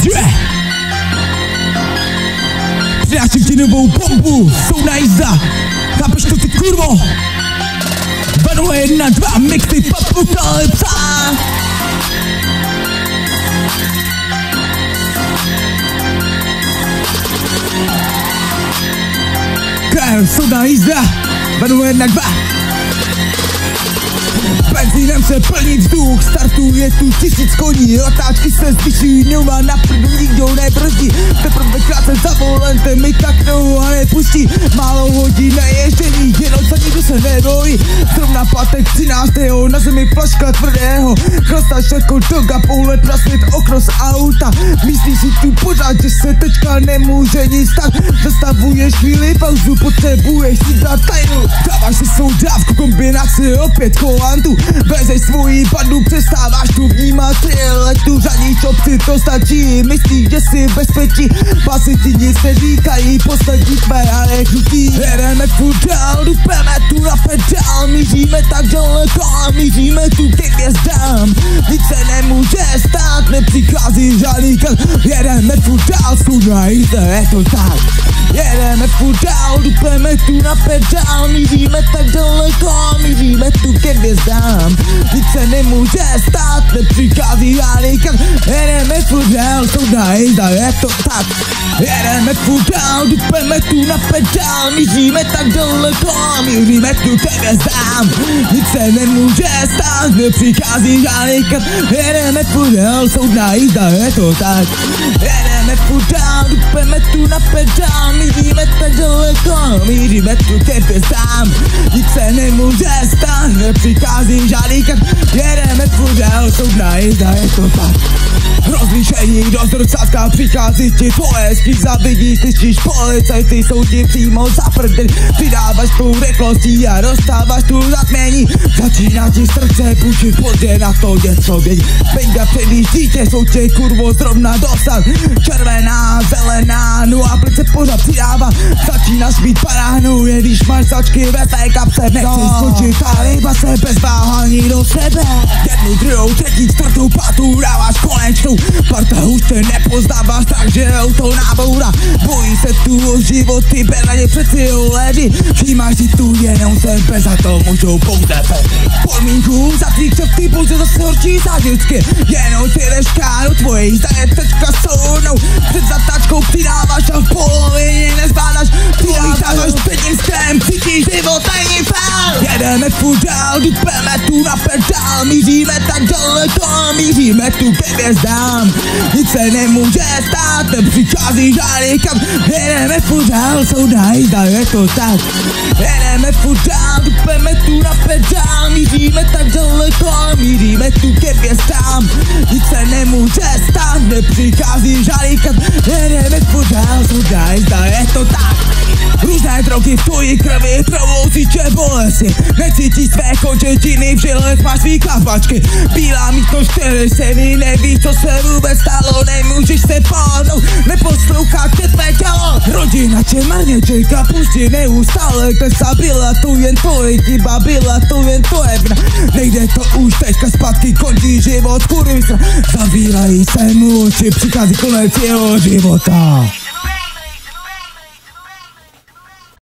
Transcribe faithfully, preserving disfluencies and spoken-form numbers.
Yeah. Přináším ti novou bombu, jsou na jízda. Chápeš to ty kurvo? Banové jedna, dva, mixy, apokalypsa. Král, jsou na jízda. Banové jedna, dva. Benzínem se plní vzduch, startuje tu tisíc koní, otáčky se zvyšují, pneuma na prdu nikdo nebrzdí, teprve krátce za volantem mi tak nohu a nepustí, málo hodin na ježdění, jenom za nikdo se nebojí, zrovna pátek třináctého na zemi flaška tvrdého, chlastaš jako doga, pohled na svět okno z auta, myslíš si tu pořád, že se teďka nemůže nic stát, zastavuješ chvíli pauzu, potřebuješ si dát tajnu, dáváš si svou dávku, kombinaci opět kolantů, vezeš svoji bandu, přestáváš tu vnímat tu řadíš obci, to stačí, myslíš, že jsi bezpečí, pasy ti nic neříkají, poslední tvé a nechrutí. Jedeme furt dál, dupeme tu na pedál, míříme tak daleko a míříme tu ke hvězdám, nic se nemůže stát, nepřichází žádný kaz, jedeme furt dál, skudná jízda, je to tak. Jedeme furt dál, dupeme tu na pedál, míříme tak daleko, míříme tu ke hvězdám, nic se nemůže stát, nepřichází žádný kaz, jedeme furt dál, skudná jízda, je to tak. Jedeme furt dál, dupeme tu na pedál, míříme tak daleko, míříme tu ke hvězdám, nic se nemůže stát, nepřichází žádný kaz, jedeme furt dál, skudná jízda, je to tak. Jedeme furt dál, dupeme tu na pedál, míříme tak daleko, míříme tu ke hvězdám, nic se nemůže stát, nepřichází žádný kaz, jedeme furt dál, skudná jízda, je to tak. Rozlišení do zrcátka, přichází ti tvoje skýza, vidíš, slyšíš policajty, jsou ti přímo za prdel, přidáváš tu rychlostí a dostáváš tu zatmění, začíná ti srdce bučit, pozdě na to něco vědí, penga předjíždí tě, jsou tě kurvo zrovna dostat, červená, zelená, no a plyn se pořád přidává, začínáš mít paránu, jen když máš sačky ve své kapse, nechci skočit a ryba se bez váhání do sebe, jednu, druhou, třetí, čtvrtou, pátou, dáváš konečnou, parta už tě nepoznáváš, takže auto nabourá, bojí se tu o život, ty na ně přeci leží, všímáš si tu jenom sebe, za to můžou pouze bez podmínku, za tvý křepty pouze zase horší zážitky, jenom ty jdeš káru, tvoje jízda je teďka sounou, před zatáčkou přidáváš a v polovině nezvládáš, přidáváš před tím skrem, cítíš život a není fál. Jedeme furt dál, dupeme tu na pedál, míříme tak daleko, míříme tu ke hvězdám, nic se nemůže stát, nepřichází žádný kam, jedeme furt dál, skudná jízda, je to tak. Jedeme furt dál, dupeme tu na pedál, míříme tak daleko, míříme tu ke hvězdám, nic se nemůže stát, nepřichází žádný kam, jedeme furt dál, skudná jízda, je to tak. Různé drogy v tvojí krvi provouzí tě bolesti, necítíš své končetiny, v žilech máš svý chlapačky, bílá místnost, které se ví, nevíš, co se vůbec stalo, nemůžeš se pohnout, neposlouchá tě tvé tělo, rodina tě marně čeká, pustí neustále, klesá, byla to jen tvoje chyba, byla to jen tvoje vina, nejde to už teďka zpátky, končí život, kurvy se, zavírají se mu oči, přichází konec jeho života.